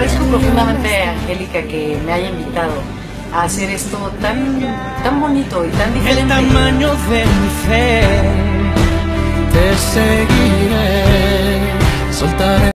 agradezco profundamente a Angélica que me haya invitado a hacer esto tan bonito y tan diferente. El tamaño de mi fe, te seguiré, soltaré.